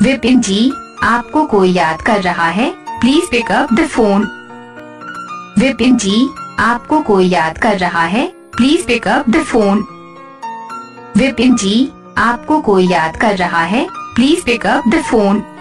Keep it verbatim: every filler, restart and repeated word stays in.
विपिन जी, आपको कोई याद कर रहा है, please pick up the phone. Vipin ji, आपको कोई याद कर रहा है, please pick up the phone. Vipin ji, आपको कोई याद कर रहा है, please pick up the phone.